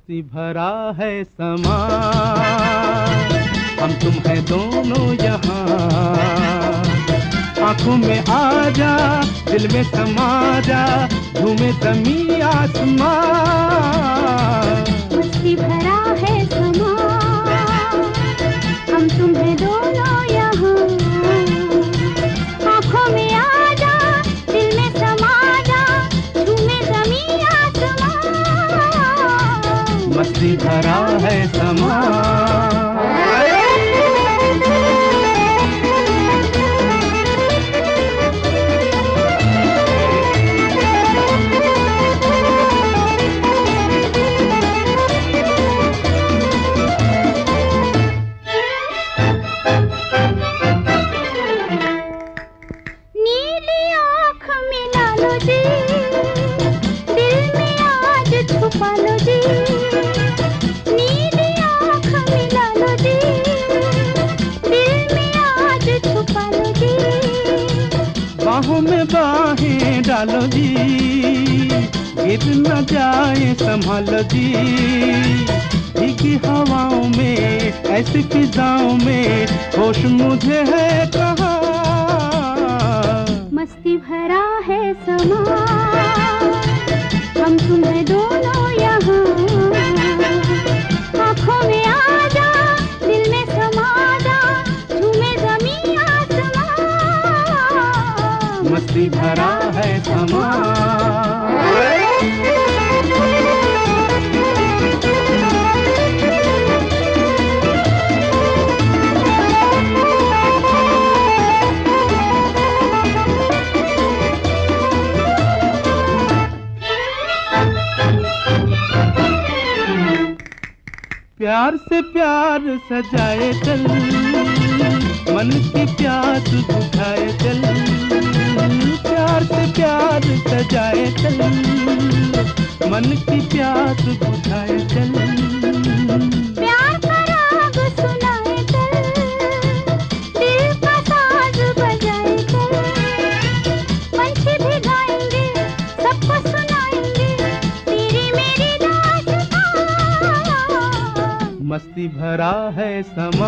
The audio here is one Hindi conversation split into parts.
मस्ती भरा है समा, हम तुम है दोनों यहाँ। आंखों में आ जा, दिल में समा जा, झूमे ज़मीं आसमां। मस्ती भरा है समा, हम तुम है दोनों यहाँ। आंखों में आ जा, दिल में समा जा, झूमे ज़मीं आसमां। मस्ती भरा है समा। बाहों में बाहें डालो जी, गिर न जाए संभालो जी। भीगी हवाओं में, ऐसी फिजाओं में, होश मुझे है कहाँ। मस्ती भरा है समा, हम तुम है दोनों यहाँ। आँखों में आ जा, दिल में समा जा, झूमे ज़मीं आसमां। मस्ती भरा है समा। प्यार से प्यार सजाए चल, मन की प्यास बुझाए चल। प्यार से प्यार सजाए चल, मन की प्यास बुझाए चल। प्यार का राग सुनाए चल, दिल का साज बजाए चल। पंछी भी गाएंगे, सबको सुनाएंगे, तेरी मेरी दास्तां। मस्ती भरा है समा,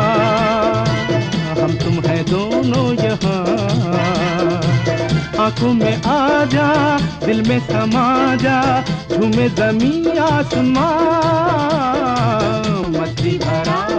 हम तुम है दोनों यहाँ। आंखों में आ जा, दिल में समा जा, झूमे ज़मीं आसमां। मस्ती भरा